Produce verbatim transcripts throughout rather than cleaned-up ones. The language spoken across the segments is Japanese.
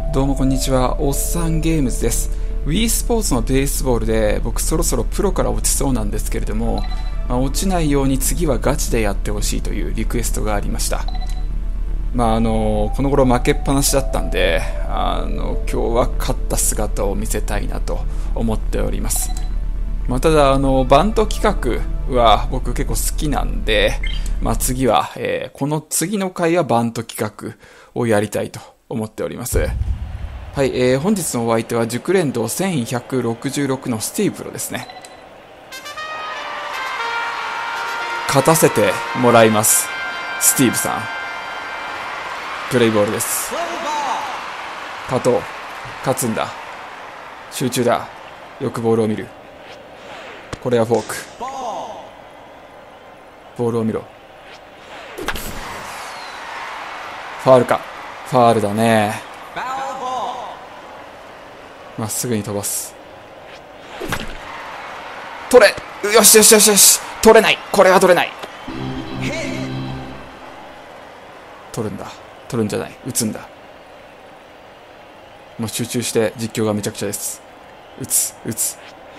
どうもこんにちは、おっさんゲームズです。 Wii スポーツのベースボールで僕そろそろプロから落ちそうなんですけれども、まあ、落ちないように次はガチでやってほしいというリクエストがありました。まああのこの頃負けっぱなしだったんで、あの今日は勝った姿を見せたいなと思っております。まあ、ただあのバント企画は僕結構好きなんで、まあ、次は、えー、この次の回はバント企画をやりたいと思っております。はい、えー、本日のお相手は熟練度せんひゃくろくじゅうろくのスティーブプロですね。勝たせてもらいます。スティーブさん、プレイボールです。勝とう、勝つんだ、集中だ、よくボールを見る。これはフォーク。ボールを見ろ。ファールか。ファールだね。まっすぐに飛ばす。取れ。よしよしよしよし。取れない。これは取れない。取るんだ。取るんじゃない。打つんだ。もう集中して実況がめちゃくちゃです。打つ打つ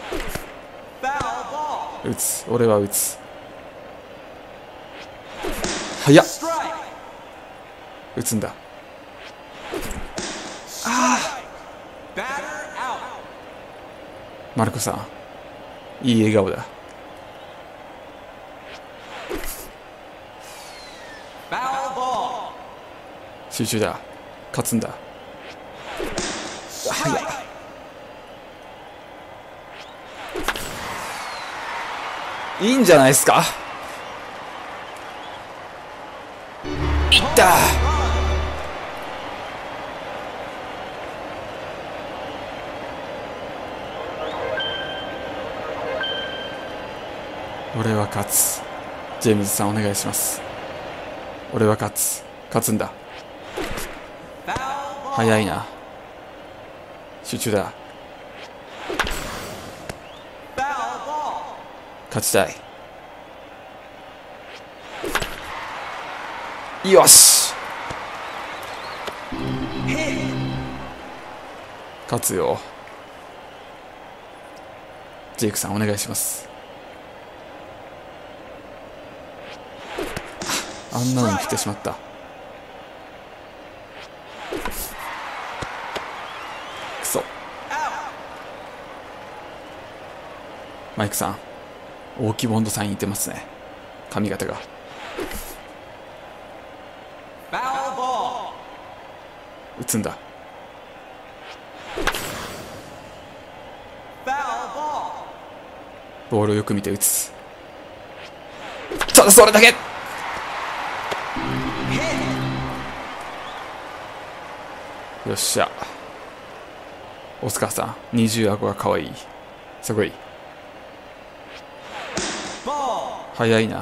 打つ。俺は打つ。早っ。打つんだ。ああ。マルコさん、いい笑顔だ。集中だ。勝つんだ。早っ。いいんじゃないですか。いった。俺は勝つ。ジェームズさんお願いします。俺は勝つ。勝つんだ。早いな。集中だ。勝ちたい。よし。勝つよ。ジェイクさんお願いします。あんなのに振ってしまった。くそ。マイクさん、大木ボンドさんに似てますね、髪型が。打つんだ。ボールをよく見て打つ。ただそれだけ。よっしゃ。オスカーさん、二重顎がかわいい。すごい。早いな。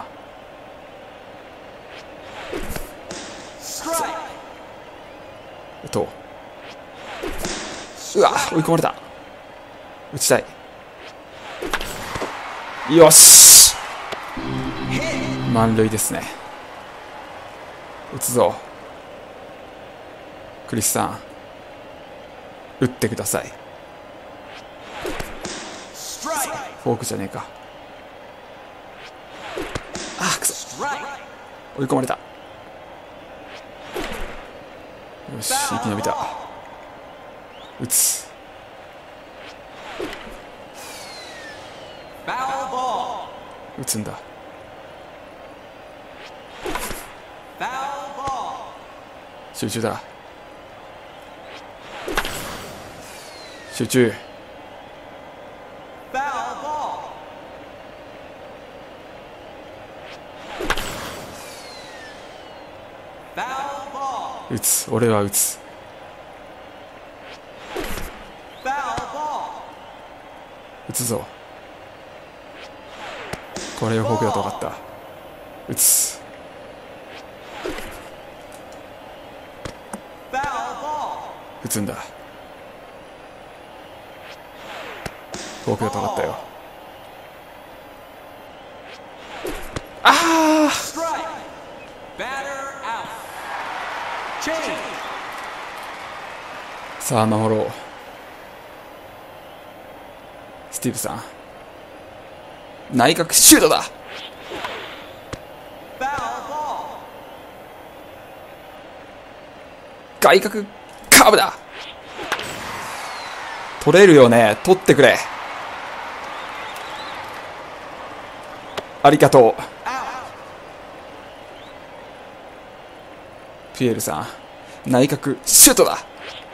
とうわ、追い込まれた。打ちたい。よし、満塁ですね。打つぞ。クリスさん、打ってください。フォークじゃねえか。あ、くそ。追い込まれた。よし、生き延びた。打つ。打つんだ。集中だ。集中。打つ。俺は打つ。打つぞ。これをフォークだと分かった。打つ。打つんだ。フォークだと分かったよ。ああ。 さあ守ろう。スティーブさん、内角シュートだ。外角カーブだ。取れるよね。取ってくれ。ありがとう。ピエールさん、内角シュートだ。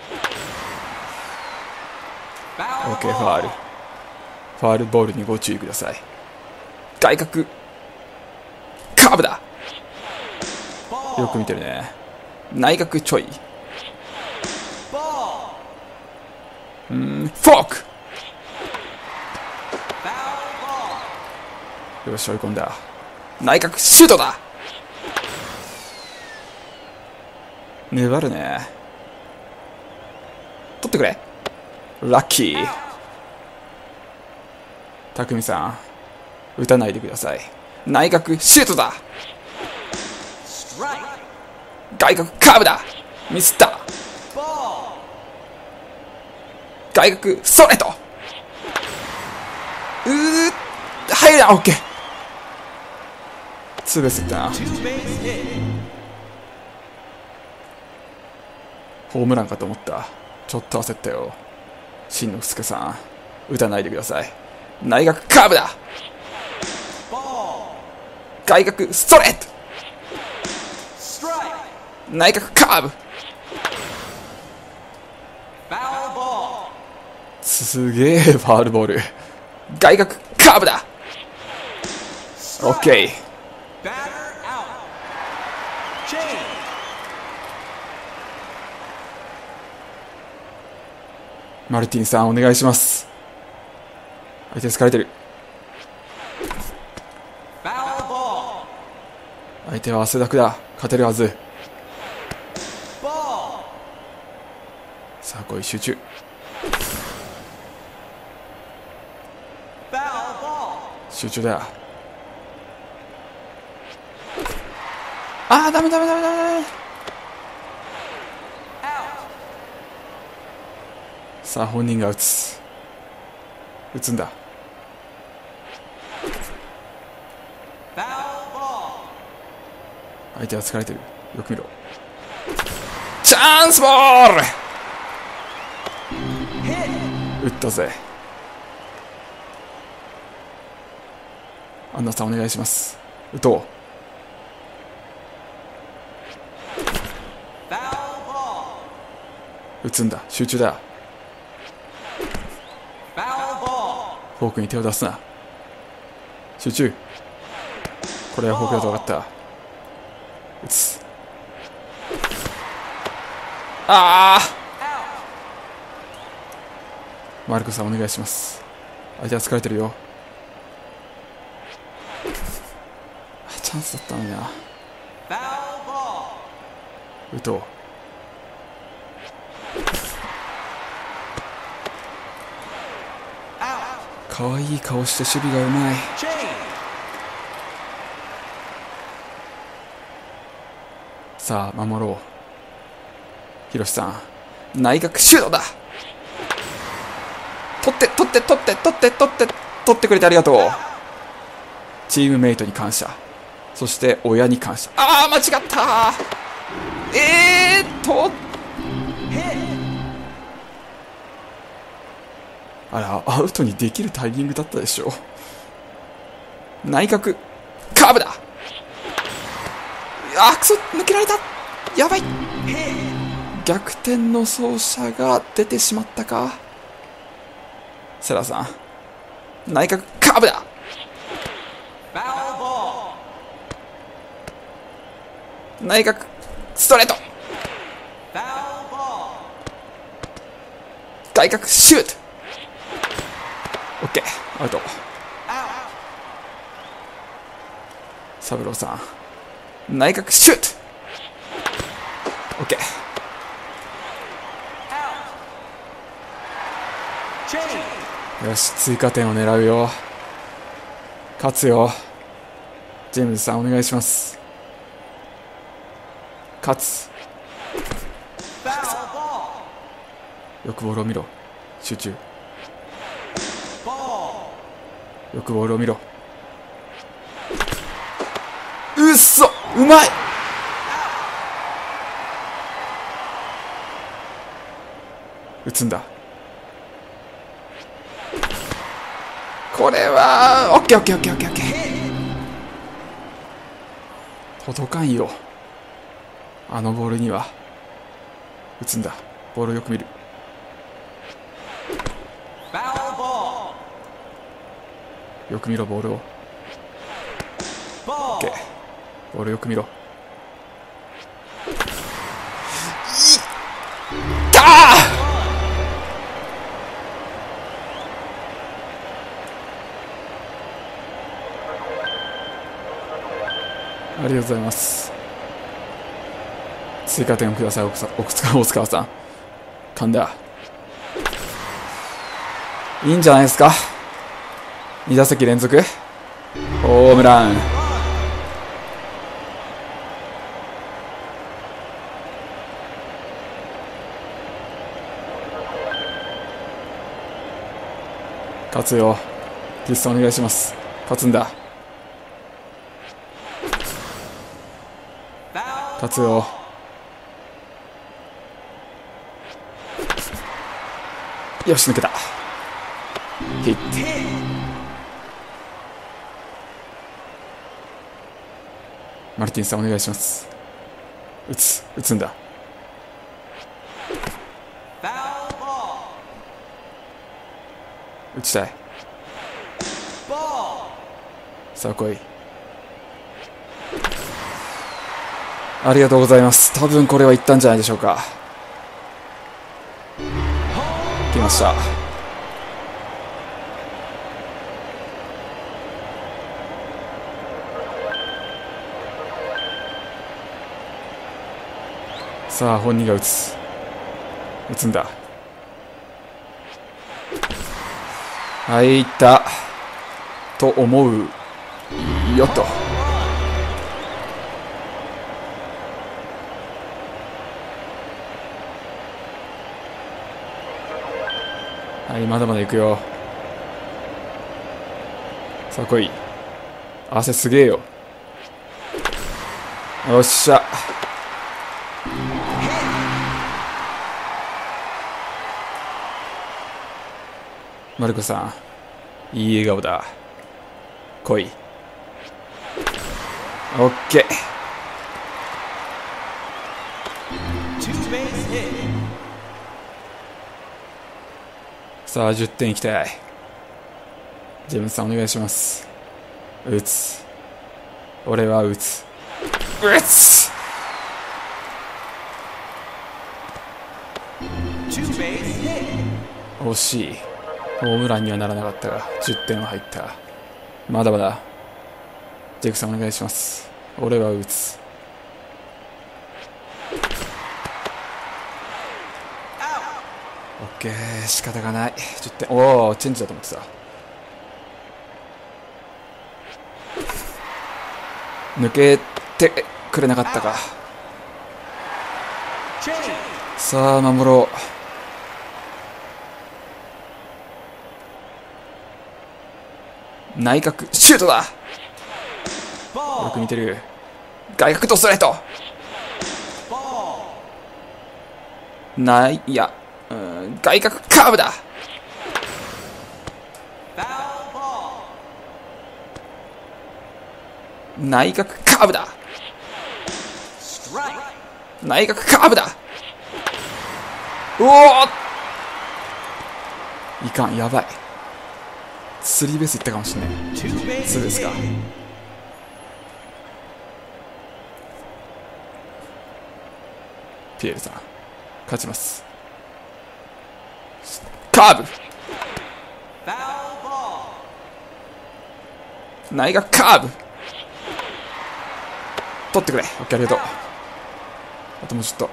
オーケー、ファール。ファールボールにご注意ください。外角カーブだ。よく見てるね。内角ちょい。うん、フォーク。よし、追い込んだ。内角シュートだ。粘るね。取ってくれ。ラッキー。匠さん、打たないでください。内角シュートだ。外角カーブだ。ミスった。外角ストレート。うー、入るな。オッケー。ツーベースいったな。ホームランかと思った。ちょっと焦ったよ。新之助さん、打たないでください。内角カーブだ。外角ストレート。内角カーブ。すげえファウルボール。外角カーブだ。オッケー。マルティンさん、お願いします。相手疲れてる。相手は汗だくだ。勝てるはず。さあ来い、集中。集中だよ。あー、ダメダメダメダメダメ。さあ本人が打つ。打つんだ。相手は疲れてる。よく見ろ。チャンスボール。打ったぜ。アンナさん、お願いします。打とう。打つんだ。集中だ。フォークに手を出すな。集中。これはフォークだと分かった。打つ。ああ。マルコさん、お願いします。相手は疲れてるよ。チャンスだったのにな。打とう。かわいい顔して守備がうまい。さあ守ろう。ヒロシさん、内角シュートだ。取って取って取って取って取って取ってくれてありがとう。チームメイトに感謝。そして親に感謝。ああ、間違った。えーっとあら、アウトにできるタイミングだったでしょ。内角カーブだ。あー、くそ、抜けられた。やばい。逆転の走者が出てしまったか。セラさん、内角カーブだ。内角ストレート。外角シュート。オッケー、アウト。サブローさん、内角シュート。オッケー。よし、追加点を狙うよ。勝つよ。ジェームズさん、お願いします。勝つ。 よくボールを見ろ。集中。よくボールを見ろ。うっそ、うまい。打つんだ。これはオッケーオッケーオッケーオッケーオッケー。届かんよ、あのボールには。打つんだ。ボールをよく見る。よく見ろボールを。オッケー。ボールよく見ろ。いったー。ありがとうございます。追加点をください、奥塚大塚さん。噛んだ。いいんじゃないですか。に打席連続ホームラン。勝つよ。ピストンお願いします。勝つんだ。勝つよ。よし、抜けた。ヒット。マルティンさんお願いします。打つ、打つんだ。打ちたい。さあ来い。ありがとうございます。多分これはいったんじゃないでしょうか。来ました。さあ本人が打つ。打つんだ。はい、いったと思うよっと。はい、まだまだ行くよ。さあ来い。汗すげえよ。よっしゃ。マルコさん、いい笑顔だ。来い。オッケー。さあじゅってんいきたい。ジェームズさんお願いします。打つ。俺は打つ。打つ。惜しい。ホームランにはならなかったがじゅってんは入った。まだまだ。ジェイクさんお願いします。俺は打つ。オッケー、仕方がない。じゅってん。おお、チェンジだと思ってた。抜けてくれなかったか。さあ守ろう。内角シュートだ。よく見てる。外角とストレート。ないいや、うん、外角カーブだ。内角カーブだ。内角カーブだ。うおー、いかん、やばい。スリーベースいったかもしれない。そうですか。ピエールさん勝ちます。カーブ。内角カーブ。取ってくれ。オッケー、ありがとう。あともうちょっと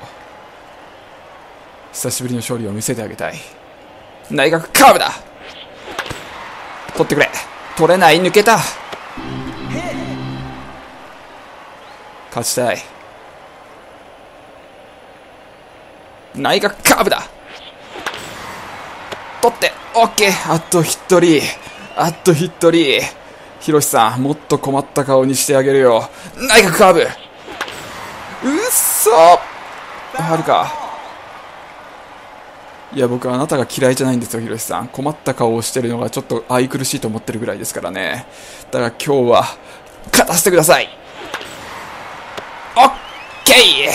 久しぶりの勝利を見せてあげたい。内角カーブだ。取ってくれ。取れない。抜けた。勝ちたい。内角カーブだ。 取って、オッケー。あと一人、あと一人。ひろしさん、もっと困った顔にしてあげるよ。内角カーブ。うっそー。あるか。いや、僕はあなたが嫌いじゃないんですよ、ひろしさん。困った顔をしてるのがちょっと愛くるしいと思ってるぐらいですからね。だから今日は、勝たせてください。オッケー。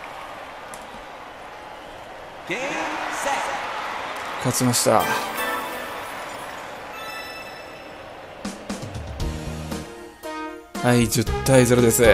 勝ちました。はい、じゅうたいゼロです。はい、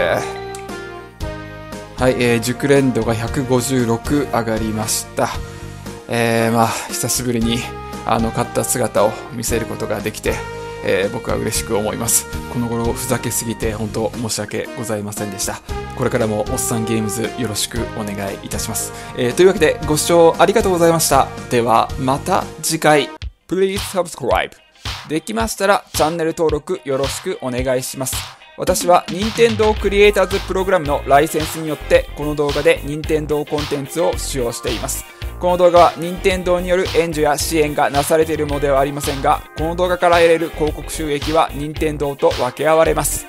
えー、熟練度がひゃくごじゅうろく上がりました。えー、まあ、久しぶりに、あの、勝った姿を見せることができて、えー、僕は嬉しく思います。この頃、ふざけすぎて、本当申し訳ございませんでした。これからも、おっさんゲームズよろしくお願いいたします。えー、というわけで、ご視聴ありがとうございました。では、また次回。Please subscribe。できましたら、チャンネル登録よろしくお願いします。私は任天堂クリエイターズプログラムのライセンスによってこの動画で任天堂コンテンツを使用しています。この動画は任天堂による援助や支援がなされているものではありませんが、この動画から得られる広告収益は任天堂と分け合われます。